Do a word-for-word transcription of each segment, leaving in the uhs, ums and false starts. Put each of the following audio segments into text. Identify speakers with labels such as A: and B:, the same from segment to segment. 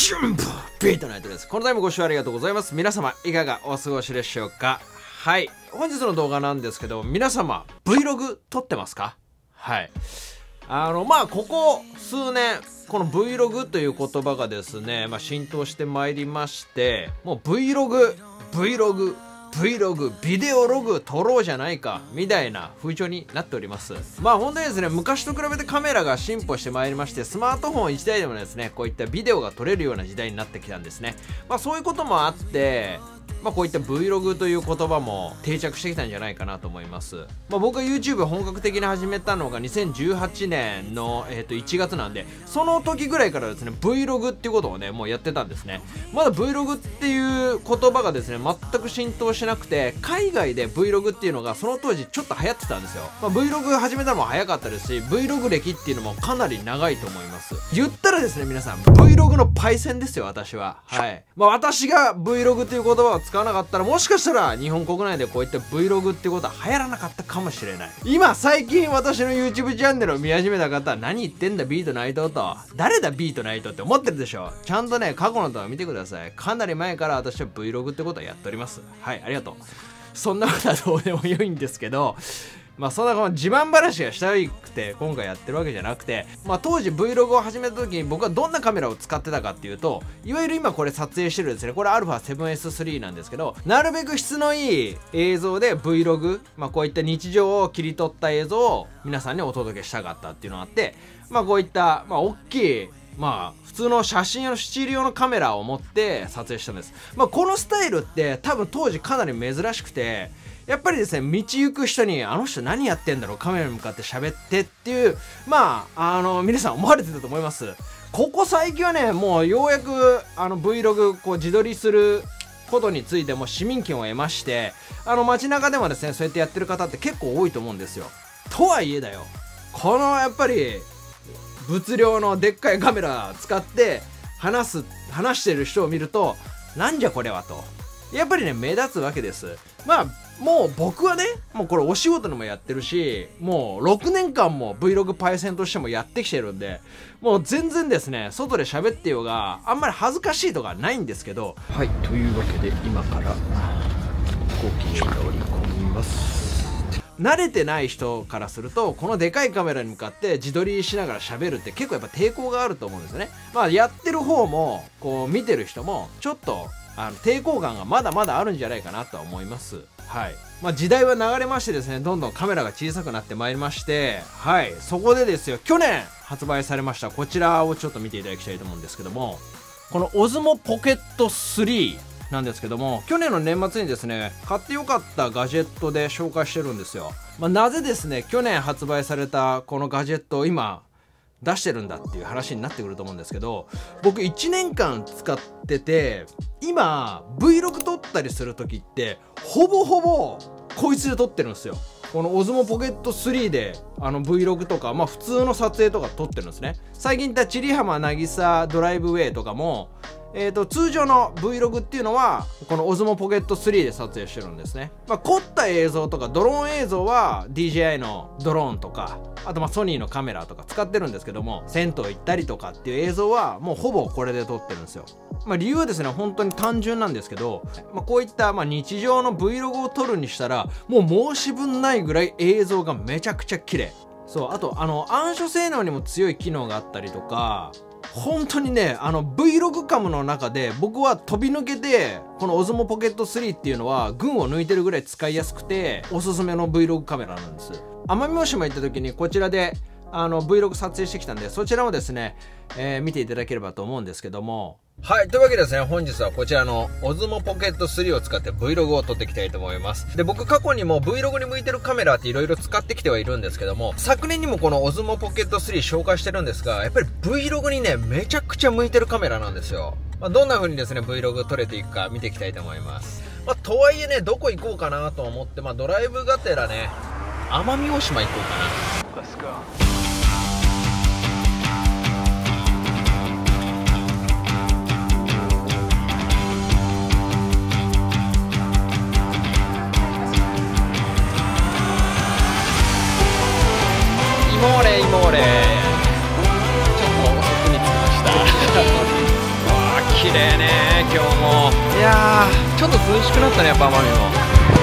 A: 春風ビートナイトです。このタイムご視聴ありがとうございます。皆様いかがお過ごしでしょうか。はい、本日の動画なんですけど、皆様 Vlog 撮ってますか？はい、あのまあここ数年この Vlog という言葉がですね、まあ、浸透してまいりまして、もう Vlog、Vlog、Vlog、ビデオログ撮ろうじゃないかみたいな風潮になっております。まあ本当にですね、昔と比べてカメラが進歩してまいりまして、スマートフォンいちだいでもですね、こういったビデオが撮れるような時代になってきたんですね。まあそういうこともあって、まあこういった Vlog という言葉も定着してきたんじゃないかなと思います。まあ僕が YouTube 本格的に始めたのがにせんじゅうはちねんの、えー、といちがつなんで、その時ぐらいからですね Vlog っていうことをねもうやってたんですね。まだ Vlog っていう言葉がですね全く浸透しなくて、海外で Vlog っていうのがその当時ちょっと流行ってたんですよ。まあ、Vlog 始めたのも早かったですし、 Vlog 歴っていうのもかなり長いと思います。言ったらですね、皆さん Vlog のパイセンですよ、私は。はい、まあ私が Vlog という言葉を使わなかったら、もしかしたら日本国内でこういった Vlog っていうことは流行らなかったかもしれない。今最近私の YouTube チャンネルを見始めた方は、何言ってんだビートナイトと、誰だビートナイトって思ってるでしょ。ちゃんとね過去の動画見てください。かなり前から私は Vlog ってことはやっております。はい、ありがとう。そんなことはどうでもよいんですけど、まあそんなこの自慢話がしたくて今回やってるわけじゃなくて、まあ当時 Vlog を始めた時に僕はどんなカメラを使ってたかっていうと、いわゆる今これ撮影してるですね、これ アルファセブンエススリー なんですけど、なるべく質のいい映像で Vlog、まあこういった日常を切り取った映像を皆さんにお届けしたかったっていうのがあって、まあこういったまあ大きい、まあ普通の写真用のスチール用のカメラを持って撮影したんです。まあこのスタイルって多分当時かなり珍しくて、やっぱりですね、道行く人にあの人何やってんだろう、カメラに向かって喋ってっていう、まああの皆さん思われてたと思います。ここ最近はね、もうようやくあの Vlog こう自撮りすることについても市民権を得まして、あの街中でもですねそうやってやってる方って結構多いと思うんですよ。とはいえだよ、このやっぱり物量のでっかいカメラ使って話す話してる人を見ると、なんじゃこれはとやっぱりね目立つわけです。まあもう僕はね、もうこれお仕事にもやってるし、もうろくねんかんも Vlog パイセンとしてもやってきてるんで、もう全然ですね外で喋ってようがあんまり恥ずかしいとかないんですけど。はい、というわけで今から飛行機に乗り込みます。慣れてない人からすると、このでかいカメラに向かって自撮りしながら喋るって結構やっぱ抵抗があると思うんですよね。まあやってる方もこう見てる人もちょっとあの抵抗感がまだまだあるんじゃないかなとは思います。はい、まあ、時代は流れましてですね、どんどんカメラが小さくなってまいりまして、はい、そこでですよ、去年発売されましたこちらをちょっと見ていただきたいと思うんですけども、この オズモ ポケットスリーなんですけども、去年の年末にですね買ってよかったガジェットで紹介してるんですよ。まあ、なぜですね去年発売されたこのガジェットを今出してるんだっていう話になってくると思うんですけど、僕いちねんかん使ってて、今 Vlog 撮ったりする時ってほぼほぼこいつで撮ってるんですよ。この オズモ ポケットスリーであの Vlog とか、まあ普通の撮影とか撮ってるんですね。最近言った千里浜渚ドライブウェイとかも、えーと通常の Vlog っていうのはこの オズモ ポケットスリーで撮影してるんですね。まあ、凝った映像とかドローン映像は ディージェーアイ のドローンとか、あとまあソニーのカメラとか使ってるんですけども、銭湯行ったりとかっていう映像はもうほぼこれで撮ってるんですよ。まあ理由はですね本当に単純なんですけど、まあ、こういったまあ日常の Vlog を撮るにしたらもう申し分ないぐらい映像がめちゃくちゃ綺麗。そう、あとあの暗所性能にも強い機能があったりとか、本当にねあの Vlog カムの中で僕は飛び抜けてこの オズモ ポケットスリーっていうのは群を抜いてるぐらい使いやすくておすすめの Vlog カメラなんです。奄美大島行った時にこちらであの Vlog 撮影してきたんで、そちらもですね、えー、見ていただければと思うんですけども。はい、というわけでですね、本日はこちらの オズモ ポケットスリーを使って Vlog を撮っていきたいと思います。で、僕過去にも Vlog に向いてるカメラって色々使ってきてはいるんですけども、昨年にもこの オズモ ポケットスリー紹介してるんですが、やっぱり Vlog にね、めちゃくちゃ向いてるカメラなんですよ。まあ、どんな風にですね、Vlog 撮れていくか見ていきたいと思います。まあ、とはいえね、どこ行こうかなと思って、まあ、ドライブがてらね、奄美大島行こうかな。Let's go.イモーレイモーレちょっと奥に着きました。わあ麗ね今日も。いやーちょっと涼しくなったねやっぱ奄美も。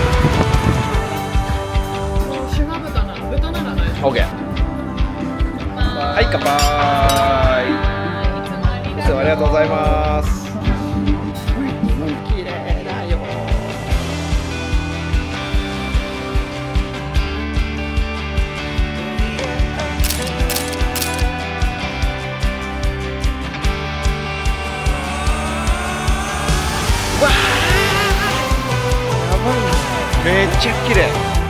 B: シュガ豚なの、豚ならない。
A: オッケー。はい乾杯。いつもありがとうございます。綺麗だよ。わあやばいな。めっちゃ綺麗。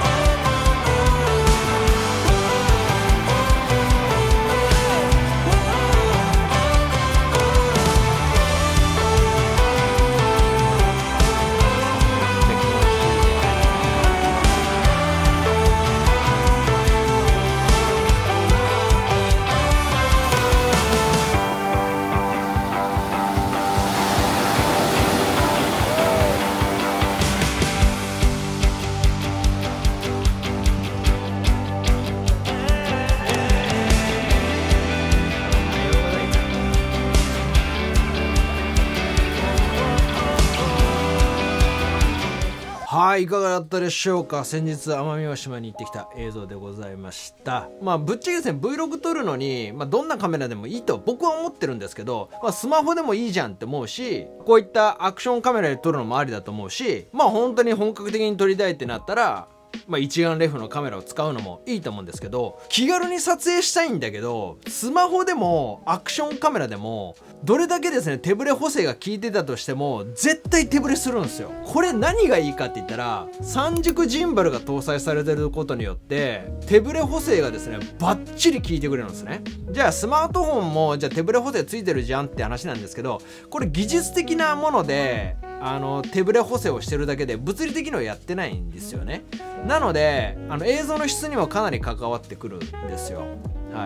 A: はい、いかがだったでしょうか。先日奄美大島に行ってきた映像でございました。まあぶっちゃけですね Vlog 撮るのに、まあ、どんなカメラでもいいと僕は思ってるんですけど、まあ、スマホでもいいじゃんって思うし、こういったアクションカメラで撮るのもありだと思うし、まあ本当に本格的に撮りたいってなったらまあ一眼レフのカメラを使うのもいいと思うんですけど、気軽に撮影したいんだけどスマホでもアクションカメラでもどれだけですね手ブレ補正が効いてたとしても絶対手ブレするんですよ。これ何がいいかって言ったら三軸ジンバルが搭載されてることによって手ブレ補正がですねバッチリ効いてくれるんですね。じゃあスマートフォンもじゃあ手ブレ補正ついてるじゃんって話なんですけど、これ技術的なものであの手ブレ補正をしてるだけで物理的にはやってないんですよね。なのであの映像の質にもかなり関わってくるんですよ。はい、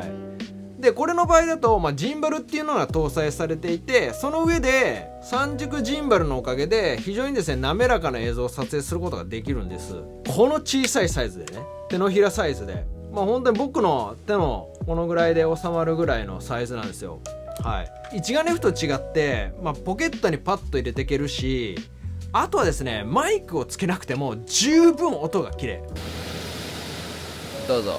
A: でこれの場合だと、まあ、ジンバルっていうのが搭載されていて、その上で三軸ジンバルのおかげで非常にですね滑らかな映像を撮影することができるんです。この小さいサイズでね、手のひらサイズで、まあ本当に僕の手のこのぐらいで収まるぐらいのサイズなんですよ。はい、一眼レフと違って、まあ、ポケットにパッと入れていけるし、あとはですねマイクをつけなくても十分音が綺麗。どうぞ。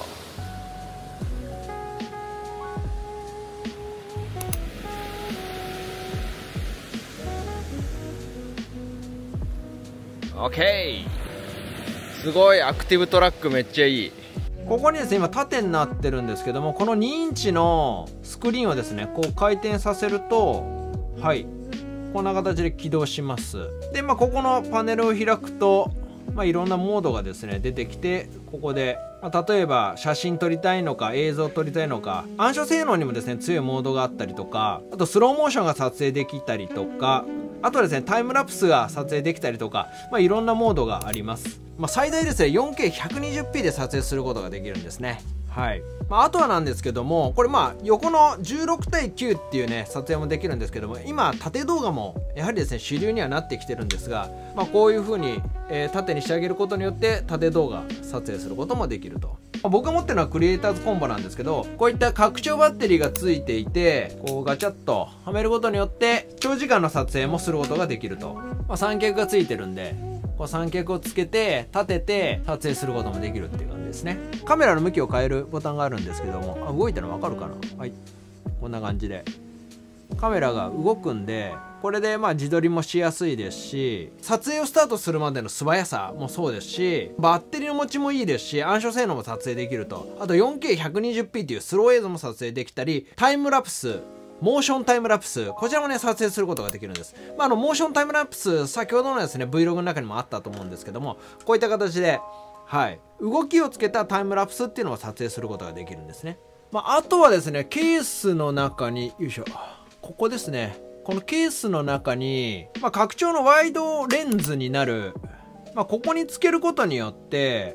A: オッケー。すごいアクティブトラックめっちゃいい。ここにですね今縦になってるんですけども、このにインチのスクリーンをですねこう回転させると、はいこんな形で起動します。でまあここのパネルを開くと、まあ、いろんなモードがですね出てきて、ここで、まあ、例えば写真撮りたいのか映像撮りたいのか、暗所性能にもですね強いモードがあったりとか、あとスローモーションが撮影できたりとか、あとはですねタイムラプスが撮影できたりとか、まあ、いろんなモードがあります。まあ、最大ですね よんケーひゃくにじゅうピー で撮影することができるんですね。はい、まあ、あとはなんですけども、これまあ横のじゅうろくたいきゅうっていうね撮影もできるんですけども、今縦動画もやはりですね主流にはなってきてるんですが、まあ、こういう風に、えー、縦に仕上げることによって縦動画撮影することもできると。まあ、僕が持ってるのはクリエイターズコンボなんですけど、こういった拡張バッテリーがついていて、こうガチャッとはめることによって長時間の撮影もすることができると。まあ、三脚がついてるんでこう三脚をつけて立てて撮影することもできるっていう感じですね。カメラの向きを変えるボタンがあるんですけども、あ動いたの分かるかな。はい、こんな感じでカメラが動くんで、これでまあ自撮りもしやすいですし、撮影をスタートするまでの素早さもそうですし、バッテリーの持ちもいいですし、暗所性能も撮影できると。あと よんケーひゃくにじゅうピー というスロー映像も撮影できたり、タイムラプスモーションタイムラプス、こちらもね撮影することができるんです。まあ、あのモーションタイムラプス先ほどのですね Vlog の中にもあったと思うんですけども、こういった形で、はい、動きをつけたタイムラプスっていうのを撮影することができるんですね。まあ、あとはですねケースの中によいしょ、ここですね、このケースの中に、まあ、拡張のワイドレンズになる、まあ、ここにつけることによって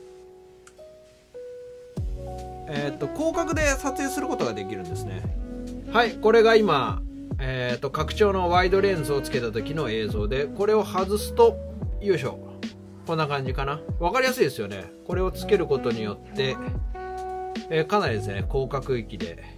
A: えっと広角で撮影することができるんですね。はい、これが今、えー、と拡張のワイドレンズをつけた時の映像で、これを外すとよいしょ、こんな感じかな。分かりやすいですよね。これをつけることによって、えー、かなりですね広角域で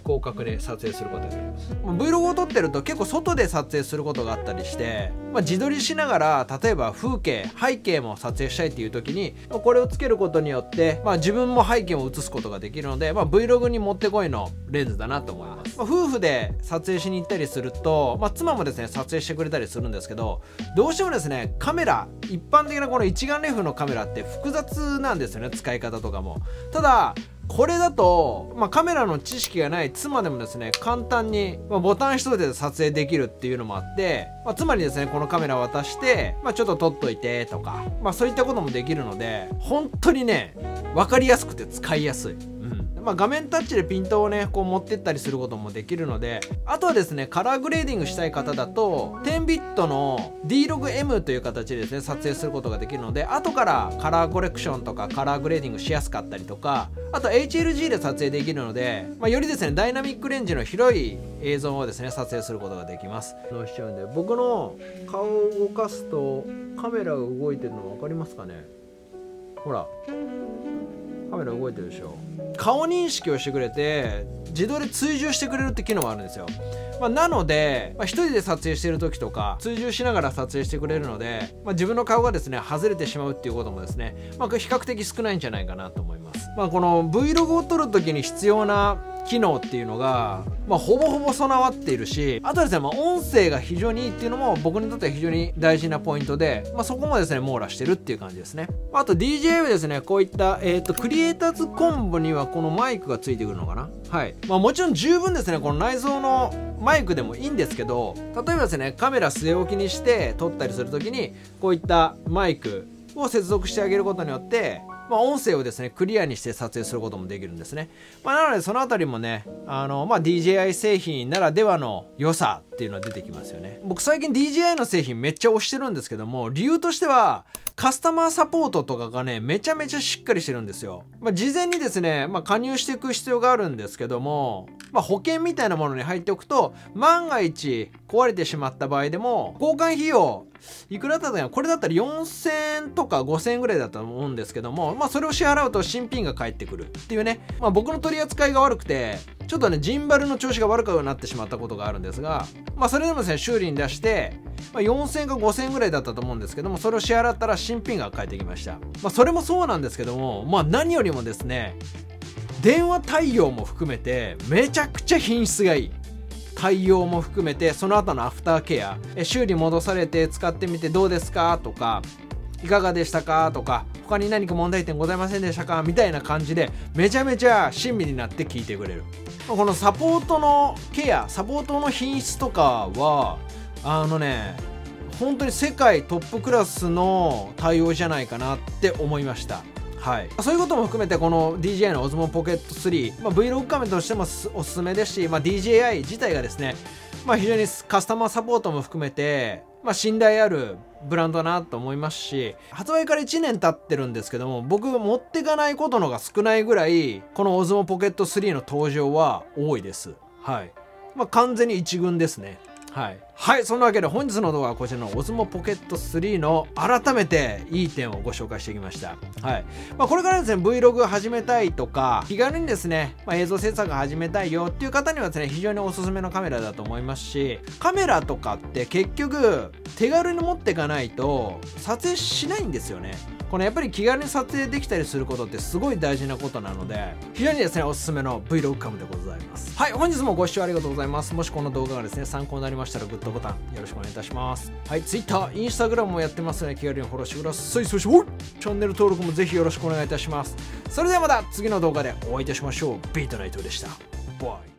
A: 広角で撮影することができます。 Vlog を撮ってると結構外で撮影することがあったりして、まあ、自撮りしながら例えば風景背景も撮影したいっていう時にこれをつけることによって、まあ、自分も背景を映すことができるので、まあ、Vlog にもってこいのレンズだなと思います。まあ、夫婦で撮影しに行ったりすると、まあ、妻もですね撮影してくれたりするんですけど、どうしてもですねカメラ一般的なこの一眼レフのカメラって複雑なんですよね、使い方とかも。ただこれだと、まあ、カメラの知識がない妻でもですね簡単に、まあ、ボタン一つで撮影できるっていうのもあって、まあ、妻にですねこのカメラを渡して、まあ、ちょっと撮っといてとか、まあ、そういったこともできるので本当にね分かりやすくて使いやすい。まあ、画面タッチでピントをねこう持ってったりすることもできるので、あとはですねカラーグレーディングしたい方だとじゅうビットの ディーログエム という形でですね撮影することができるので、後からカラーコレクションとかカラーグレーディングしやすかったりとか、あと エイチエルジー で撮影できるので、まあ、よりですねダイナミックレンジの広い映像をですね撮影することができます。どうしちゃうんで僕の顔を動かすとカメラが動いてるの分かりますかね。ほらカメラ動いてるでしょ。顔認識をしてくれて自動で追従してくれるって機能があるんですよ。まあ、なので、まあ、一人で撮影している時とか追従しながら撮影してくれるので、まあ、自分の顔がですね外れてしまうっていうこともですね、まあ、比較的少ないんじゃないかなと思います。まあ、この Vlog を撮る時に必要な機能っていうのが、まあ、ほぼほぼ備わっているし、あとですね、まあ、音声が非常にいいっていうのも僕にとっては非常に大事なポイントで、まあ、そこもですね網羅してるっていう感じですね。あと ディージェー はですねこういった、えー、とクリエイターズコンボにはこのマイクがついてくるのかな。はい、まあ、もちろん十分ですねこの内蔵のマイクでもいいんですけど、例えばですねカメラ据え置きにして撮ったりする時にこういったマイクを接続してあげることによってまあ、音声をですねクリアにして撮影することもできるんですね。まあ、なのでそのあたりもねあの、まあ、ディージェーアイ 製品ならではの良さっていうのは出てきますよね。僕最近 ディージェーアイ の製品めっちゃ推してるんですけども、理由としてはカスタマーサポートとかがねめちゃめちゃしっかりしてるんですよ。まあ、事前にですね、まあ、加入していく必要があるんですけども、まあ、保険みたいなものに入っておくと万が一壊れてしまった場合でも交換費用いくらだったかな、これだったらよんせんえんとかごせんえんぐらいだったと思うんですけども、まあ、それを支払うと新品が返ってくるっていうね、まあ、僕の取り扱いが悪くてちょっとねジンバルの調子が悪くなってしまったことがあるんですが、まあ、それでもですね修理に出して、まあ、よんせんえんかごせんえんぐらいだったと思うんですけども、それを支払ったら新品が返ってきました。まあ、それもそうなんですけども、まあ、何よりもですね電話対応も含めてめちゃくちゃ品質がいい。対応も含めてその後のアフターケア、え修理戻されて使ってみてどうですかとかいかがでしたかとか他に何か問題点ございませんでしたかみたいな感じでめちゃめちゃ親身になって聞いてくれる。このサポートのケアサポートの品質とかはあのね本当に世界トップクラスの対応じゃないかなって思いました。はい、そういうことも含めてこの ディージェーアイ の オズモポケットスリー、まあ、Vlog カメラとしてもおすすめですし、まあ、ディージェーアイ 自体がですね、まあ、非常にカスタマーサポートも含めて、まあ、信頼あるブランドだなと思いますし、発売からいちねん経ってるんですけども僕持ってかないことのが少ないぐらいこの オズモポケットスリーの登場は多いです。はい、まあ、完全に一軍ですね。はい、はい、そんなわけで本日の動画はこちらの オズモポケットスリーの改めていい点をご紹介してきました。はい、まあ、これからですね Vlog 始めたいとか気軽にですね、まあ、映像制作始めたいよっていう方にはですね非常におすすめのカメラだと思いますし、カメラとかって結局手軽に持っていかないと撮影しないんですよね。このやっぱり気軽に撮影できたりすることってすごい大事なことなので非常にですねおすすめの Vlog カムでございます。はい、本日もご視聴ありがとうございます。もしこの動画がですね参考になりましたらグッドボタンよろしくお願いいたします。はい、Twitter、Instagram もやってますので気軽にフォローしてください。そしてチャンネル登録もぜひよろしくお願いいたします。それではまた次の動画でお会いいたしましょう。ビートナイトでした。バイ。